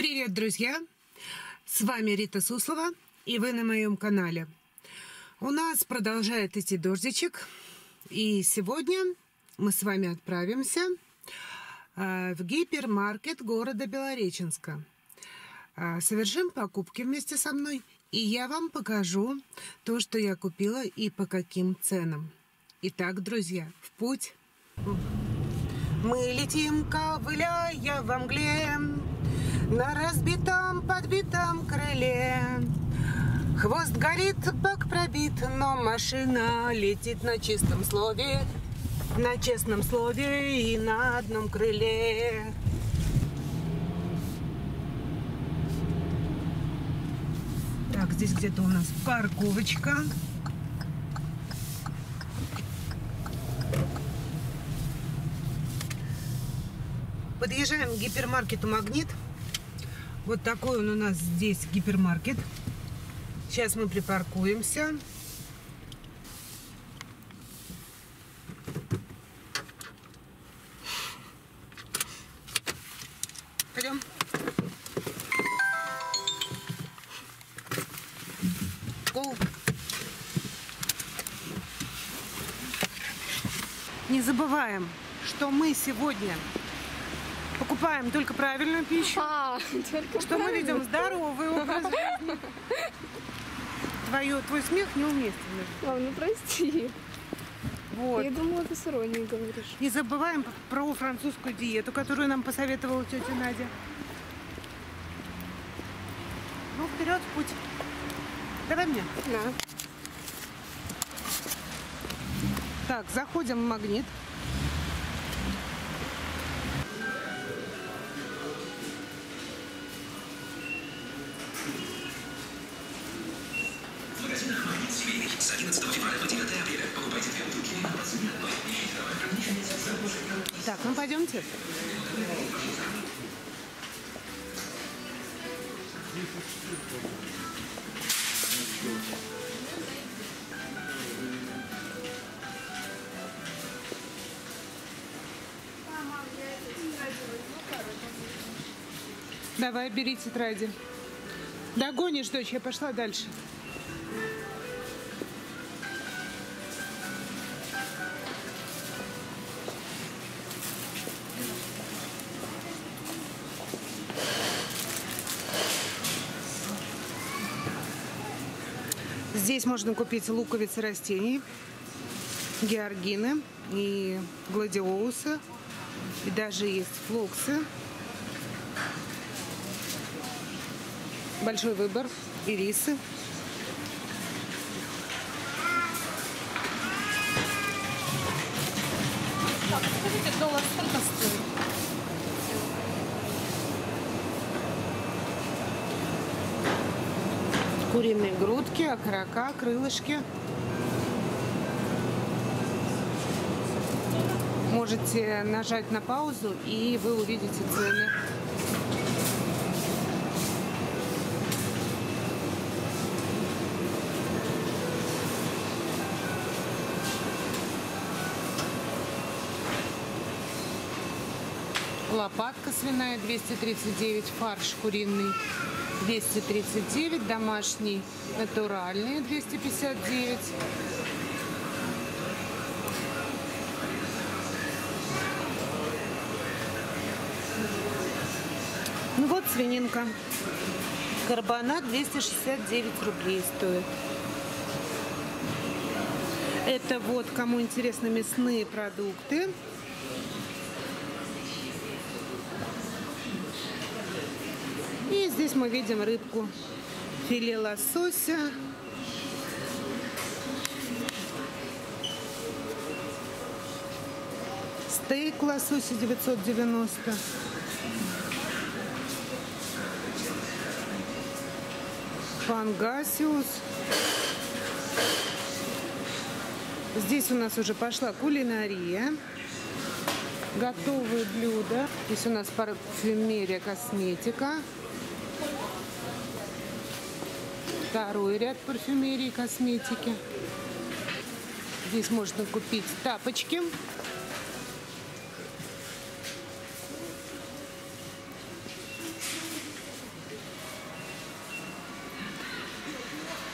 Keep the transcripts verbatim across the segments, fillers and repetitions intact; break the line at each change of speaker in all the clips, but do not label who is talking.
Привет, друзья! С вами Рита Суслова, и вы на моем канале. У нас продолжает идти дождичек, и сегодня мы с вами отправимся в гипермаркет города Белореченска. Совершим покупки вместе со мной, и я вам покажу то, что я купила и по каким ценам. Итак, друзья, в путь! Мы летим, ковыляя во мгле, на разбитом, подбитом крыле. Хвост горит, бак пробит, но машина летит на чистом слове, на честном слове и на одном крыле. Так, здесь где-то у нас парковочка. Подъезжаем к гипермаркету «Магнит». Вот такой он у нас здесь гипермаркет. Сейчас мы припаркуемся. Пойдем. Go. Не забываем, что мы сегодня покупаем только правильную пищу,
а, только
что мы ведем здоровый образ жизни. Твое, твой смех неуместен.
Мам, ну прости.
Вот.
Я думала, ты с иронией говоришь.
Не забываем про французскую диету, которую нам посоветовала тетя Надя. Ну, вперед, в путь. Давай мне.
Да.
Так, заходим в «Магнит».
С одиннадцатого февраля по девятое апреля. Покупайте две бутылки по цене одной.
Так, ну пойдемте. Давай, бери тетради. Догонишь, дочь, я пошла дальше. Здесь можно купить луковицы растений, георгины и гладиолусы, и даже есть флоксы. Большой выбор, ирисы.
Так, скажите, доллар сколько стоит?
Куриные грудки, окорока, крылышки. Можете нажать на паузу, и вы увидите цены. Лопатка свиная двести тридцать девять, фарш куриный двести тридцать девять, домашний натуральный двести пятьдесят девять. Ну вот свининка. Карбонат двести шестьдесят девять рублей стоит. Это вот, кому интересны мясные продукты. И здесь мы видим рыбку, филе лосося, стейк лосося девятьсот девяносто, пангасиус. Здесь у нас уже пошла кулинария, готовые блюда. Здесь у нас парфюмерия, косметика. Второй ряд парфюмерии и косметики. Здесь можно купить тапочки.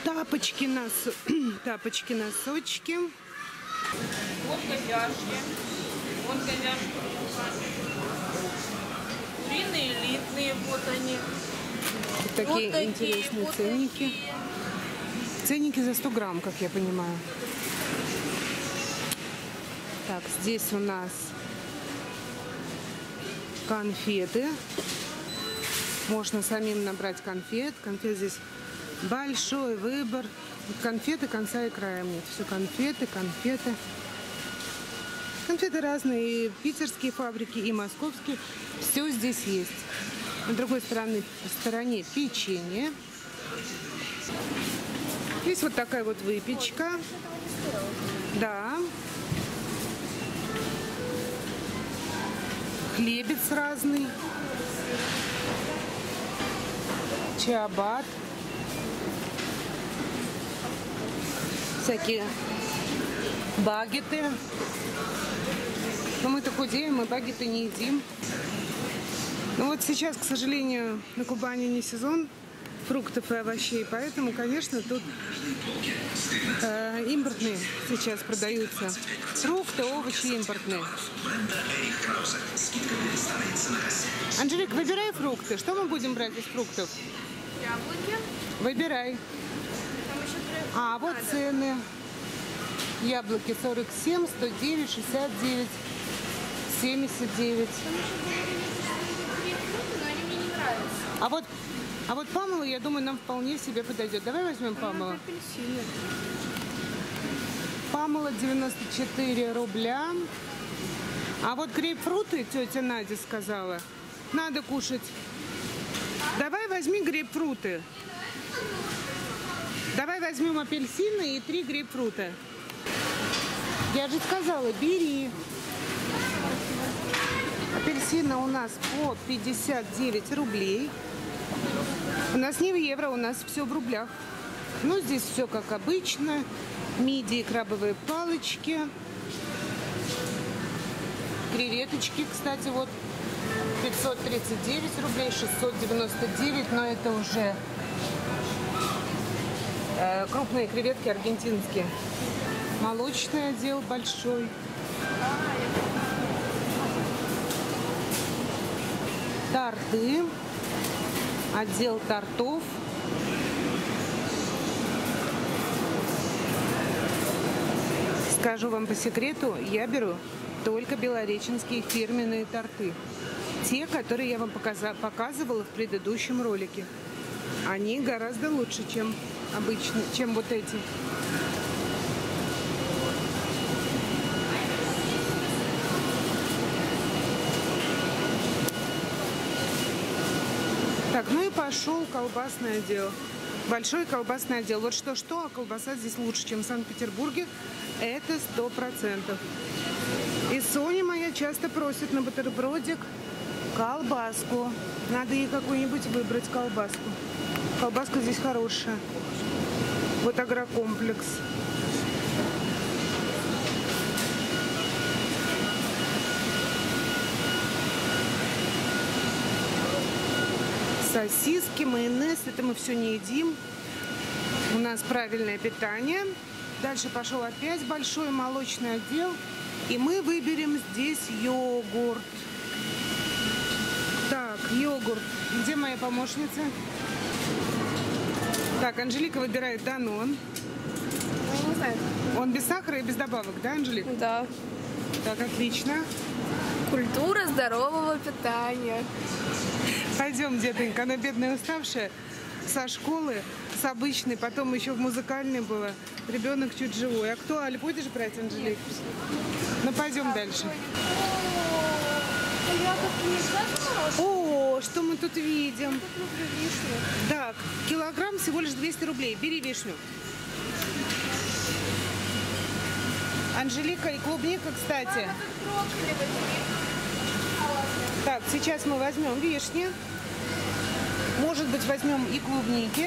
Тапочки, нос... Тапочки, носочки.
Вот говяжьи. Вот говяжьи. Куриные, элитные, вот они.
Вот такие
вот
интересные
такие, вот
ценники.
такие.
Ценники за сто грамм, как я понимаю. Так, здесь у нас конфеты. Можно самим набрать конфет. Конфет здесь большой выбор. Конфеты конца и края нет. Все конфеты, конфеты. Конфеты разные. И питерские фабрики, и московские. Все здесь есть. На другой стороне, стороне печенье. Здесь вот такая вот выпечка. Да. Хлебец разный. Чиабат. Всякие багеты. Но мы-то худеем, мы багеты не едим. Ну вот сейчас, к сожалению, на Кубани не сезон фруктов и овощей, поэтому, конечно, тут э, импортные сейчас продаются. Фрукты, овощи импортные. Анжелик, выбирай фрукты. Что мы будем брать из фруктов?
Яблоки.
Выбирай.
Там еще три.
А, вот цены. Яблоки сорок семь, сто девять, шестьдесят девять, семьдесят девять.
Там еще говорили, что три фрукта, но они мне не нравятся.
А вот, а вот памела, я думаю, нам вполне себе подойдет. Давай возьмем памела.
Апельсины.
Памела девяносто четыре рубля. А вот грейпфруты, тетя Надя сказала, надо кушать. Давай возьми грейпфруты. Давай возьмем апельсины и три грейпфрута. Я же сказала, бери. Апельсины у нас по пятьдесят девять рублей. У нас не в евро, у нас все в рублях. Ну, здесь все как обычно. Мидии, крабовые палочки. Креветочки, кстати, вот пятьсот тридцать девять рублей, шестьсот девяносто девять, но это уже э, крупные креветки аргентинские. Молочный отдел большой. Торты. Отдел тортов. Скажу вам по секрету, я беру только белореченские фирменные торты. Те, которые я вам показа- показывала в предыдущем ролике. Они гораздо лучше, чем обычно, чем вот эти. Так, ну и пошел колбасный отдел. Большой колбасный отдел. Вот что-что, а колбаса здесь лучше, чем в Санкт-Петербурге. Это сто процентов. И Соня моя часто просит на бутербродик колбаску. Надо ей какую-нибудь выбрать колбаску. Колбаска здесь хорошая. Вот агрокомплекс. Сосиски, майонез, это мы все не едим. У нас правильное питание. Дальше пошел опять большой молочный отдел. И мы выберем здесь йогурт. Так, йогурт. Где моя помощница? Так, Анжелика выбирает Данон.
Я не знаю.
Он без сахара и без добавок, да, Анжелика?
Да.
Так, отлично.
Культура здорового питания.
Пойдем, детонька, она бедная уставшая. Со школы, с обычной, потом еще в музыкальной была. Ребенок чуть живой. Актуаль будешь брать, Анжелик? Ну, пойдем дальше. О, что мы тут видим? Так, килограмм всего лишь двести рублей. Бери вишню. Анжелика и клубника, кстати. Так, сейчас мы возьмем вишни. Может быть, возьмем и клубники.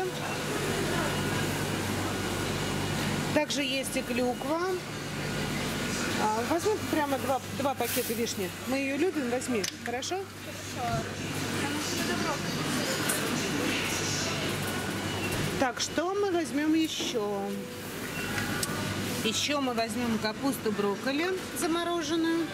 Также есть и клюква. А, возьмем прямо два, два пакета вишни. Мы ее любим, возьми. Хорошо?
Хорошо.
Так, что мы возьмем еще? Еще мы возьмем капусту брокколи замороженную.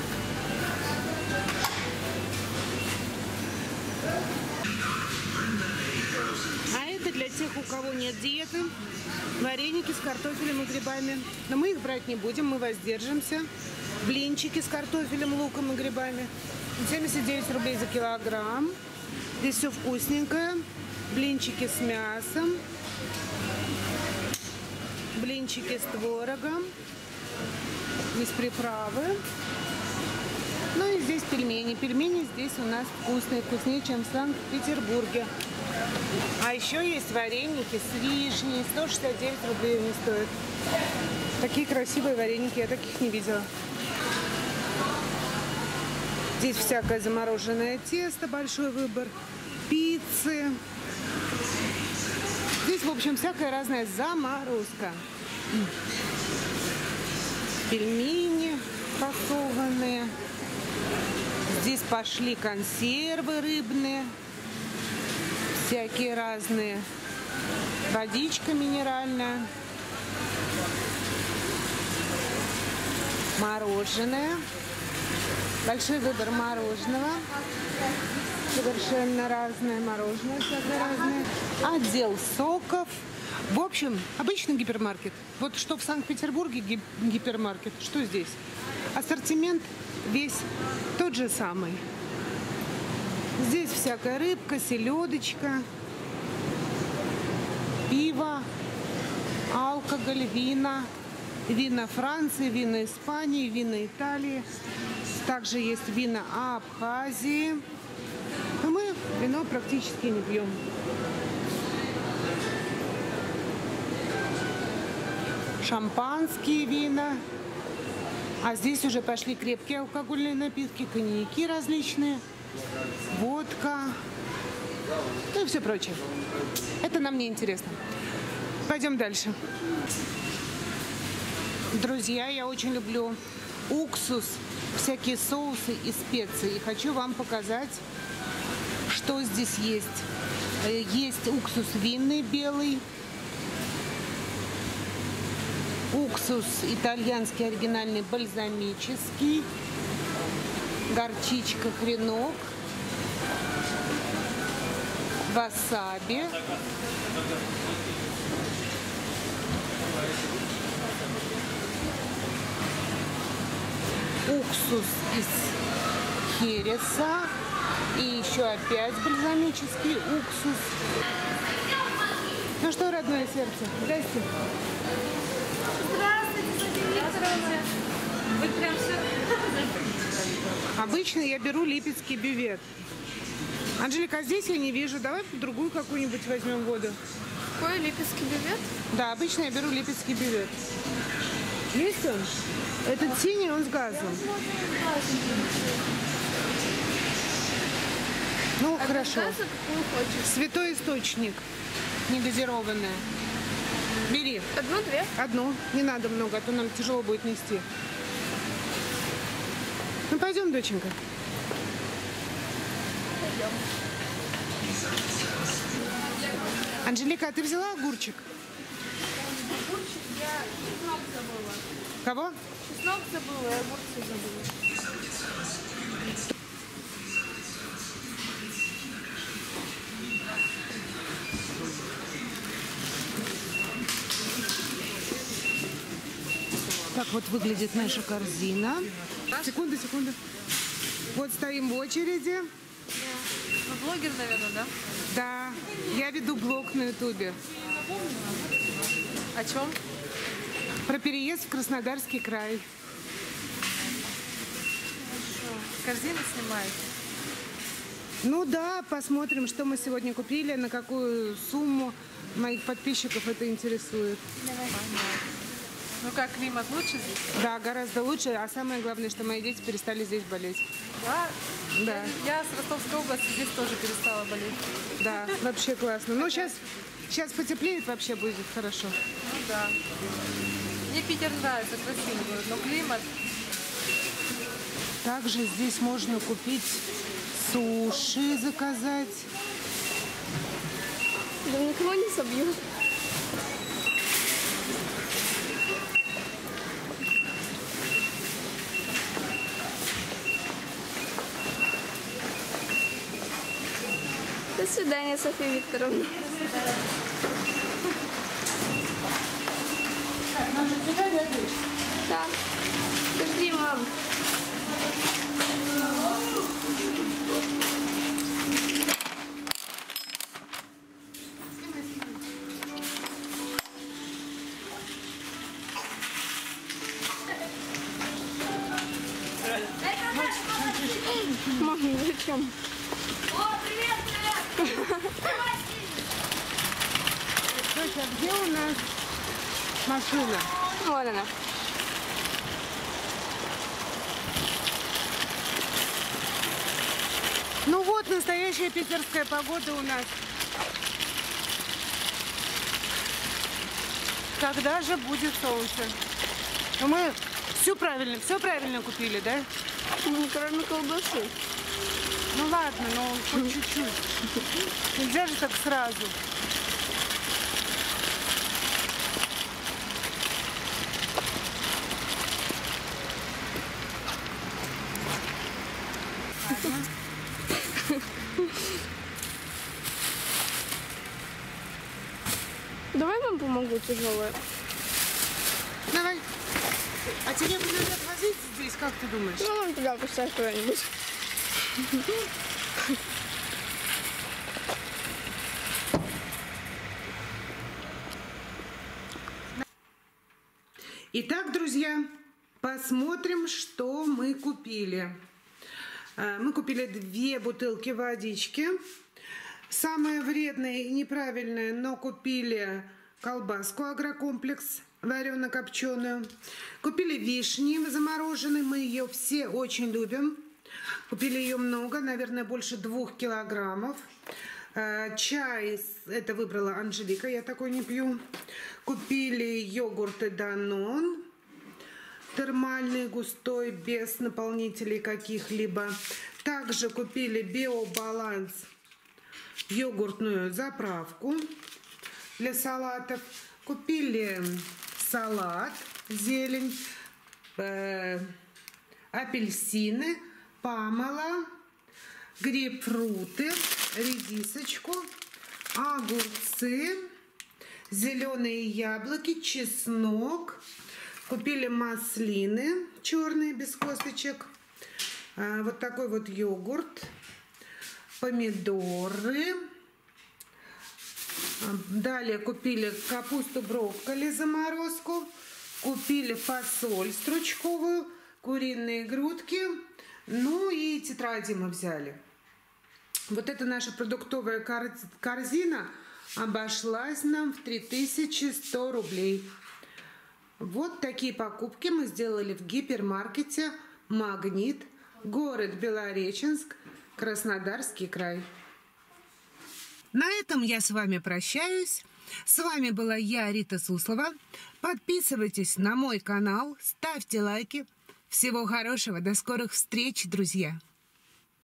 А это для тех, у кого нет диеты. Вареники с картофелем и грибами. Но мы их брать не будем, мы воздержимся. Блинчики с картофелем, луком и грибами. семьдесят девять рублей за килограмм. Здесь все вкусненькое. Блинчики с мясом. Блинчики с творогом. Без приправы. Ну и здесь пельмени. Пельмени здесь у нас вкусные. Вкуснее, чем в Санкт-Петербурге. А еще есть вареники с вишней. сто шестьдесят девять рублей они стоят. Такие красивые вареники. Я таких не видела. Здесь всякое замороженное тесто. Большой выбор. Пиццы. Здесь, в общем, всякая разная заморозка. Пельмени фасованные. Здесь пошли консервы рыбные. Всякие разные. Водичка минеральная. Мороженое. Большой выбор мороженого. Совершенно разное мороженое, всякое разное. Отдел соков. В общем, обычный гипермаркет. Вот что в Санкт-Петербурге ги- гипермаркет, что здесь. Ассортимент весь тот же самый. Здесь всякая рыбка, селедочка, пиво, алкоголь, вина. Вина Франции, вина Испании, вина Италии. Также есть вина Абхазии. Но мы вино практически не пьем. Шампанские вина. А здесь уже пошли крепкие алкогольные напитки, коньяки различные, водка, ну и все прочее. Это нам не интересно. Пойдем дальше. Друзья, я очень люблю уксус, всякие соусы и специи. И хочу вам показать, что здесь есть. Есть уксус винный белый, уксус итальянский оригинальный бальзамический, горчичка, хренок, васаби, уксус из хереса и еще опять бальзамический уксус. Ну что, родное сердце, здрасте.
Здравствуйте, Софья Викторовна. Вы прям все...
Обычно я беру липецкий бювет. Анжелика, здесь я не вижу. Давай другую какую-нибудь возьмем воду.
Какой липецкий бювет?
Да, обычно я беру липецкий бювет. Есть он? Этот синий, он с газом. Ну,
А
хорошо.
газа какую хочешь?
Святой источник. Негазированная. Бери.
Одну-две?
Одну. Не надо много, а то нам тяжело будет нести. Ну, пойдем, доченька.
Пойдем.
Анжелика, а ты взяла огурчик?
Огурчик я чеснок забыла.
Кого?
Чеснок забыла и огурцы забыла.
Так вот выглядит наша корзина. Секунду, секунду. Вот стоим в очереди.
Вы блогер, наверное, да?
Да, я веду блог на ютубе
О чем?
про переезд в Краснодарский край.
Корзины снимаете?
Ну да, посмотрим, что мы сегодня купили, на какую сумму моих подписчиков это интересует.
Ну как, климат лучше здесь?
Да, гораздо лучше, а самое главное, что мои дети перестали здесь болеть.
Да.
Да,
Я с Ростовской области здесь тоже перестала болеть.
да, вообще классно. Ну сейчас, сейчас потеплеет, вообще будет хорошо.
Ну да. Мне Питер нравится, красивый город, но климат...
Также здесь можно купить суши, заказать.
Да никого не собью. До свидания, Софья Викторовна. Да. Подожди, мам. Мам, зачем?
О, привет, привет!
Слушай, а где у нас машина?
Вот она.
Ну вот, настоящая питерская погода у нас. Когда же будет солнце? Ну, мы все правильно, все правильно купили, да?
Ну, кроме колбасы.
Ну ладно, ну хоть чуть-чуть. Нельзя же так сразу.
Давай вам помогу тяжелое.
Давай. А тебе бы надо возить здесь, как ты думаешь?
Ну, вон туда поставь куда-нибудь.
Итак, друзья, посмотрим, что мы купили. Мы купили две бутылки водички. Самое вредное и неправильное, но купили колбаску агрокомплекс варено-копченую. Купили вишни замороженные, мы ее все очень любим. Купили ее много, наверное, больше двух килограммов. Чай, это выбрала Анжелика, я такой не пью. Купили йогурты Данон, термальный, густой, без наполнителей каких-либо. Также купили Биобаланс, йогуртную заправку для салатов. Купили салат, зелень, э, апельсины, помело, грейпфруты, редисочку, огурцы, зеленые яблоки, чеснок. Купили маслины черные без косточек. Э, вот такой вот йогурт. Помидоры. Далее купили капусту брокколи заморозку. Купили фасоль стручковую, куриные грудки. Ну и тетради мы взяли. Вот эта наша продуктовая корзина обошлась нам в три тысячи сто рублей. Вот такие покупки мы сделали в гипермаркете «Магнит», город Белореченск, Краснодарский край. На этом я с вами прощаюсь. С вами была я, Рита Суслова. Подписывайтесь на мой канал, ставьте лайки. Всего хорошего, до скорых встреч, друзья!